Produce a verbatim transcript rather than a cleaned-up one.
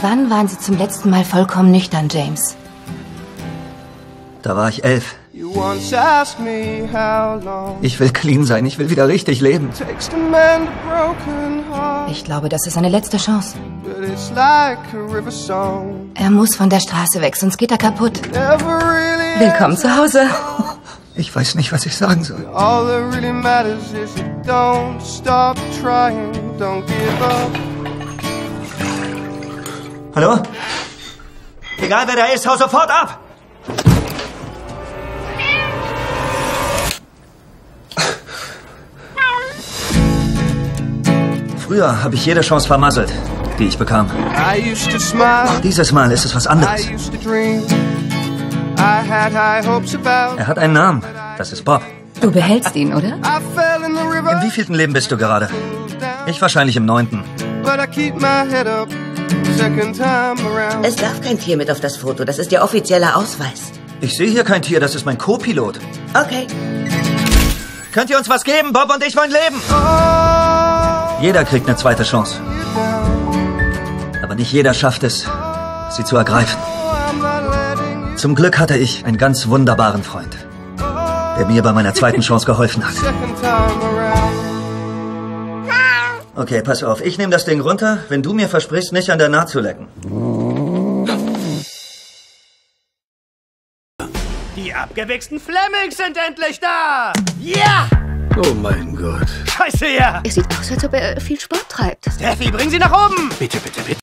Wann waren Sie zum letzten Mal vollkommen nüchtern, James? Da war ich elf. Ich will clean sein, ich will wieder richtig leben. Ich glaube, das ist seine letzte Chance. Er muss von der Straße weg, sonst geht er kaputt. Willkommen zu Hause. Ich weiß nicht, was ich sagen soll. Hallo? Egal wer da ist, hau sofort ab! Früher habe ich jede Chance vermasselt, die ich bekam. Dieses Mal ist es was anderes. Er hat einen Namen. Das ist Bob. Du behältst ihn, oder? Im wievielten Leben bist du gerade? Ich wahrscheinlich im neunten. Es darf kein Tier mit auf das Foto. Das ist Ihr offizieller Ausweis. Ich sehe hier kein Tier. Das ist mein Co-Pilot. Okay. Könnt ihr uns was geben? Bob und ich wollen leben. Jeder kriegt eine zweite Chance. Aber nicht jeder schafft es, sie zu ergreifen. Zum Glück hatte ich einen ganz wunderbaren Freund, der mir bei meiner zweiten Chance geholfen hat. Okay, pass auf. Ich nehme das Ding runter, wenn du mir versprichst, nicht an der Naht zu lecken. Die abgewichsten Flemings sind endlich da! Ja! Oh mein Gott. Scheiße, ja! Es sieht aus, als ob er viel Sport treibt. Steffi, bring sie nach oben! Bitte, bitte, bitte.